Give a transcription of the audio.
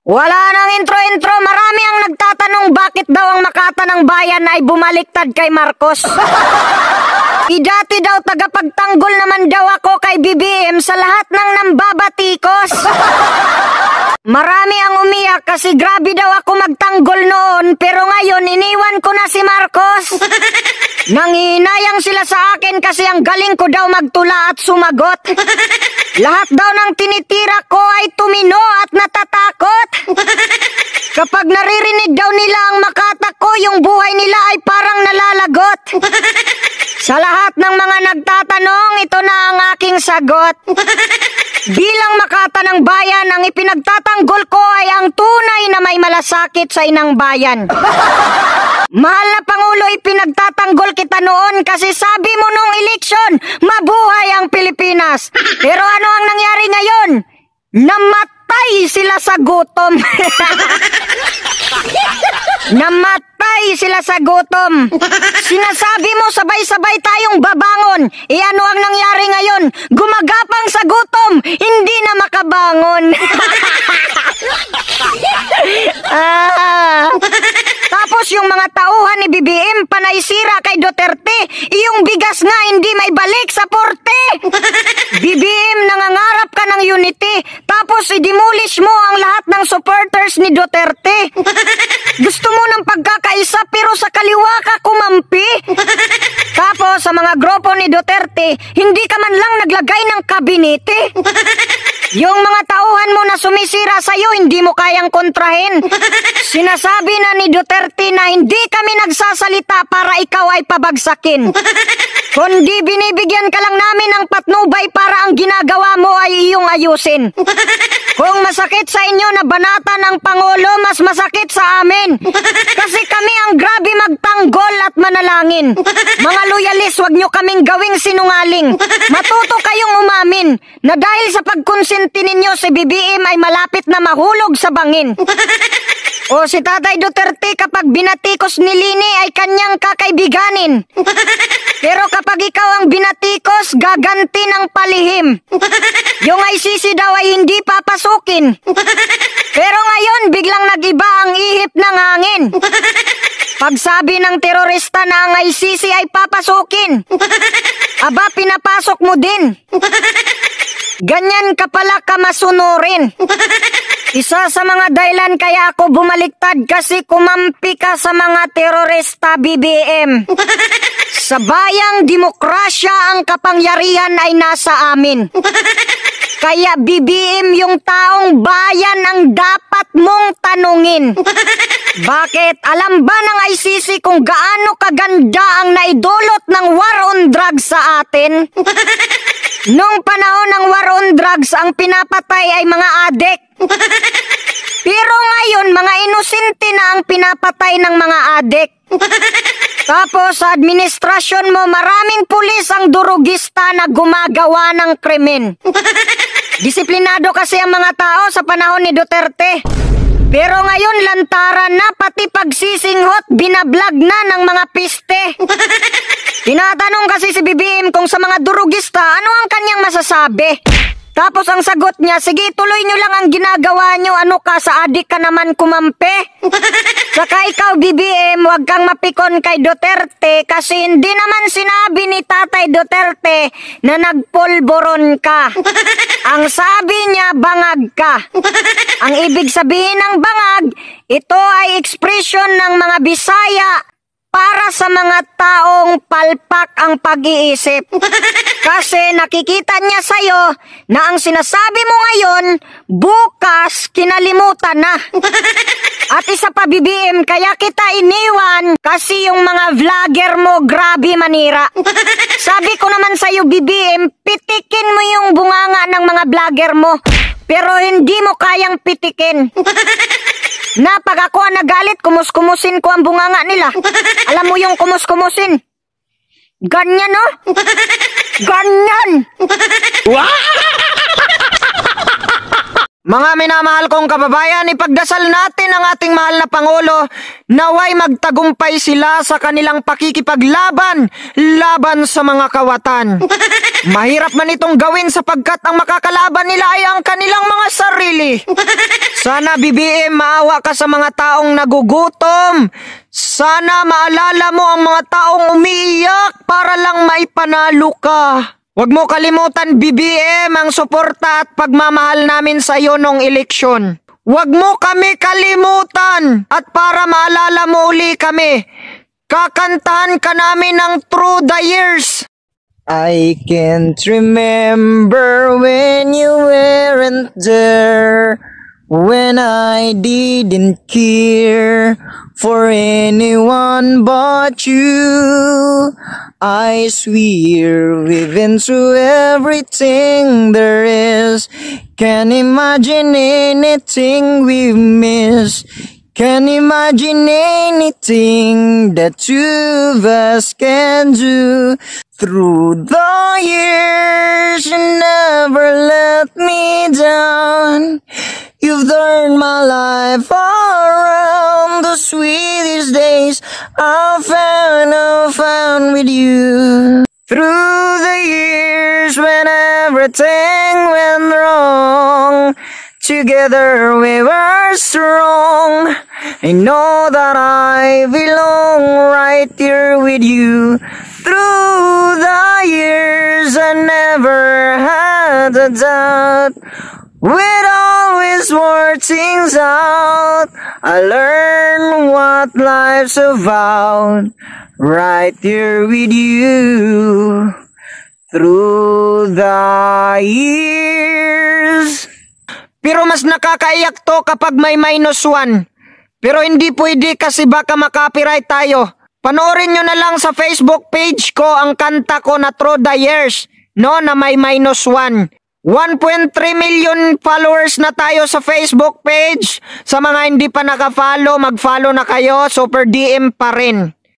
Wala nang intro-intro, marami ang nagtatanong bakit daw ang Makata ng Bayan ay bumaliktad kay Marcos. Dati daw tagapagtanggol naman daw ako kay BBM sa lahat ng nambabatikos. Marami ang umiyak kasi grabe daw ako magtanggol noon, pero ngayon iniwan ko na si Marcos. Nangihinayang sila sa akin kasi ang galing ko daw magtula at sumagot. Lahat daw ng tinitira ko ay tumino at natatakot. Kapag naririnig daw nila ang Makata ko, yung buhay nila ay parang nalalagot. Sa lahat ng mga nagtatanong, ito na ang aking sagot. Bilang Makata ng Bayan, ang ipinagtatanggol ko ay ang tunay na may malasakit sa inang bayan. Mahal na Pangulo, ipinagtatanggol kita noon kasi sabi mo nung eleksyon, mabuhay ang Pilipinas. Pero ano ang nangyari ngayon? Namatay sila sa gutom. Namatay sila sa gutom. Sinasabi mo sabay-sabay tayong babangon. Ano ang nangyari ngayon? Gumagapang sa gutom, hindi na makabangon. Tapos yung mga tauhan ni BBM panay sira kay Duterte, yung bigas nga hindi may balik sa porte. BBM, nangangarap ka ng unity, tapos i-demolish mo ang lahat ng supporters ni Duterte. Gusto mo ng pagkakaisa pero sa kaliwa ka kumampi. Tapos sa mga grupo ni Duterte, hindi ka man lang naglagay ng kabinete. Yung mga tauhan mo na sumisira sa'yo, hindi mo kayang kontrahin. Sinasabi na ni Duterte na hindi kami nagsasalita para ikaw ay pabagsakin. Kundi binibigyan ka lang namin ng patnubay para ang ginagawa mo ay iyong ayusin. Kung masakit sa inyo na banatan ng Pangulo, mas masakit sa amin. Kasi kami ang grabe magtanggol at manalangin. Mga loyalis, wag nyo kaming gawing sinungaling. Matuto kayong umamin na dahil sa pagkonsinti ninyo si BBM ay malapit na mahulog sa bangin. O si Tatay Duterte kapag binatikos ni Lini ay kanyang kakaibiganin. Pero kapag ikaw ang binatikos, gaganti ng palihim. Yung ICC daw ay hindi papasukin. Pero ngayon, biglang nagiba ang ihip ng hangin. Pagsabi ng terorista na ang ICC ay papasukin, aba, pinapasok mo din. Ganyan ka pala kamasunurin. Isa sa mga dahilan kaya ako bumaliktad kasi kumampi ka sa mga terorista, BBM. Sa bayang demokrasya ang kapangyarihan ay nasa amin. Kaya BBM, yung taong bayan ang dapat mong tanungin. Bakit? Alam ba ng ICC kung gaano kaganda ang naidulot ng war on drugs sa atin? Noong panahon ng war on drugs, ang pinapatay ay mga adik. Pero ngayon, mga inosente na ang pinapatay ng mga adik. Tapos sa administrasyon mo, maraming pulis ang durugista na gumagawa ng krimen. Disiplinado kasi ang mga tao sa panahon ni Duterte. Pero ngayon, lantaran na, pati pagsisinghot, binablog na ng mga piste. Tinatanong kasi si BBM kung sa mga durugista, ano ang kanyang masasabi? Tapos ang sagot niya, sige, tuloy nyo lang ang ginagawa nyo, ano ka, sa adik ka naman kumampi? Saka ikaw, BBM, huwag kang mapikon kay Duterte kasi hindi naman sinabi ni Tatay Duterte na nagpulboron ka. Ang sabi niya, bangag ka. Ang ibig sabihin ng bangag, ito ay ekspresyon ng mga Bisaya para sa mga taong palpak ang pag-iisip. Kasi nakikita niya sa'yo na ang sinasabi mo ngayon, bukas kinalimutan na. At isa pa, BBM, kaya kita iniwan kasi yung mga vlogger mo grabe manira. Sabi ko naman sa'yo, BBM, pitikin mo yung bunganga ng mga vlogger mo. Pero hindi mo kayang pitikin. Na pag ako ang nagalit, kumus-kumusin ko ang bunganga nila. Alam mo yung kumus-kumusin? Ganyan, no? Ganyan! Wow! Mga minamahal kong kababayan, ipagdasal natin ang ating mahal na Pangulo naway magtagumpay sila sa kanilang pakikipaglaban laban sa mga kawatan. Mahirap man itong gawin sapagkat ang makakalaban nila ay ang kanilang mga sarili. Sana BBM maawa ka sa mga taong nagugutom. Sana maalala mo ang mga taong umiiyak para lang maipanalo ka. Huwag mo kalimutan BBM ang suporta at pagmamahal namin sa iyo nung eleksyon. Huwag mo kami kalimutan at para maalala mo uli kami, kakantahan ka namin ng Through the Years. I can't remember when you weren't there, when I didn't care for anyone but you. I swear we've been through everything there is. Can't imagine anything we've missed. Can't imagine anything that two of us can do. Through the years, you never let me down. You've turned my life around. The sweetest days I found with you. Through the years when everything went wrong, together we were strong. I know that I belong right here with you. Through the years I never had a doubt. We'd always work things out. I learned what life's about right here with you. Through the years. Pero mas nakakaiyak to kapag may -1. Pero hindi pwede kasi baka makapiright tayo. Panoorin nyo na lang sa Facebook page ko ang kanta ko na Through the Years, no, na may -1. 1.3 million followers na tayo sa Facebook page. Sa mga hindi pa naka-follow, mag-follow na kayo. Super DM pa rin.